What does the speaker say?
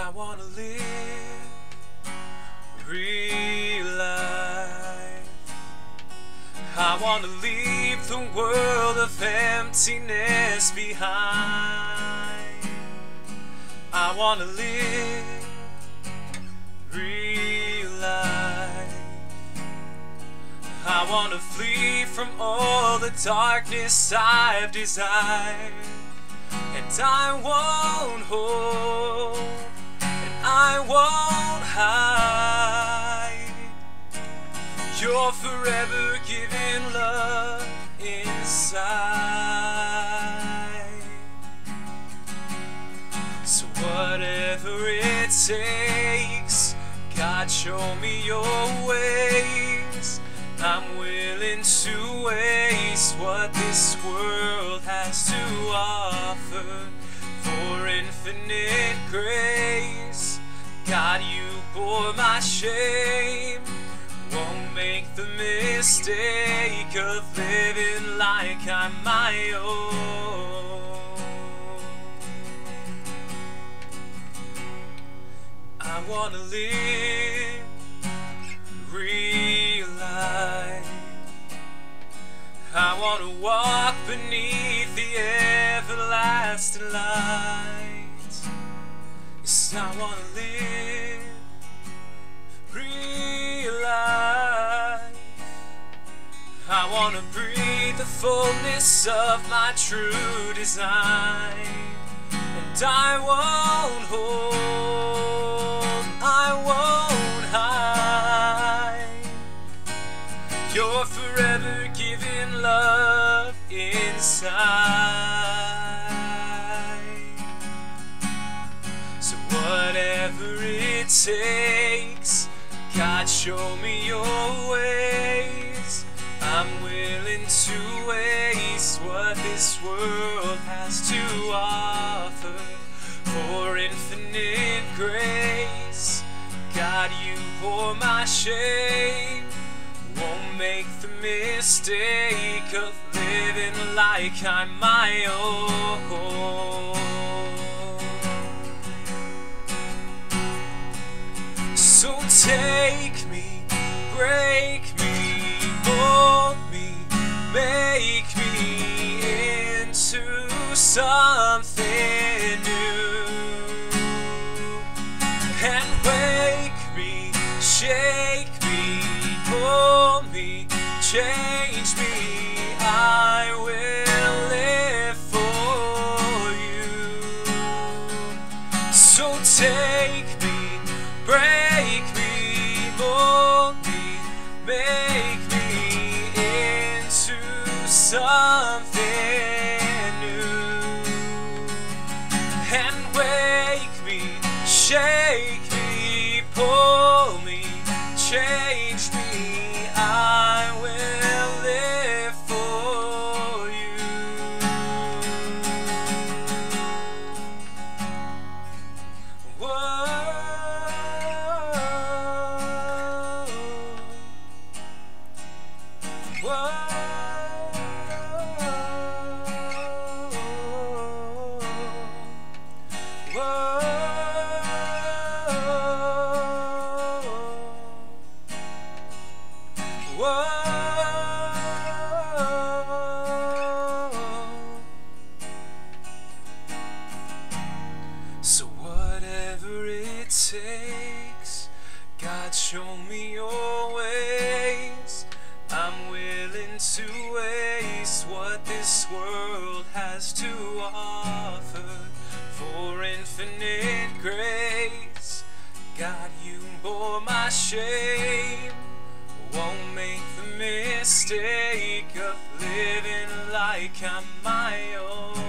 wanna live real life. I wanna leave the world of emptiness behind. I wanna live real life. I wanna flee from all the darkness I've desired. And I won't hold, and I won't hide. You're forever giving love inside. So whatever it takes, God, show me your ways. I'm willing to waste what this world has to offer for infinite grace. God, you bore my shame. Won't make the mistake of living like I'm my own. I wanna live real life. I wanna walk beneath the everlasting light. Yes, I wanna live real life. I wanna breathe the fullness of my true design. And I won't hold, I won't hide. You're forever giving love inside. So whatever it takes, God, show me your ways. I'm willing to waste what this world has to offer for infinite grace. God, you bore my shame. Won't make the mistake of living like I'm my own. So take me, break me, mold me, make me into something new, and wake me, shake me, pull me, change me. I will live for you. So take me, break me, mold me, make me into something new, and wake me, shake me, pull me, change me. I will live for you. Whoa. Whoa. Whoa. Whoa. So whatever it takes, God, show me your ways. I'm willing to waste what this world has to offer for infinite grace. God, you bore my shame. Won't make the mistake of living like I'm my own.